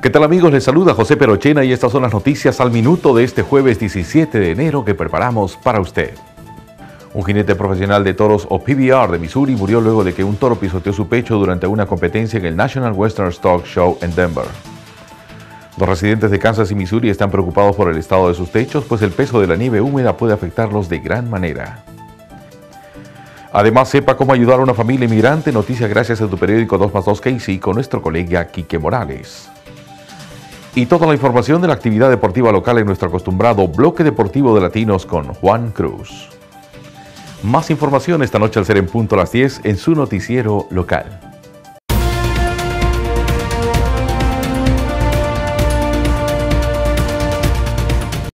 ¿Qué tal amigos? Les saluda José Perochena y estas son las noticias al minuto de este jueves 17 de enero que preparamos para usted. Un jinete profesional de toros o PBR de Missouri murió luego de que un toro pisoteó su pecho durante una competencia en el National Western Stock Show en Denver. Los residentes de Kansas y Missouri están preocupados por el estado de sus techos, pues el peso de la nieve húmeda puede afectarlos de gran manera. Además, sepa cómo ayudar a una familia inmigrante. Noticia gracias a tu periódico 2+2 Casey con nuestro colega Quique Morales. Y toda la información de la actividad deportiva local en nuestro acostumbrado bloque deportivo de latinos con Juan Cruz. Más información esta noche al ser en punto a las 10 en su noticiero local.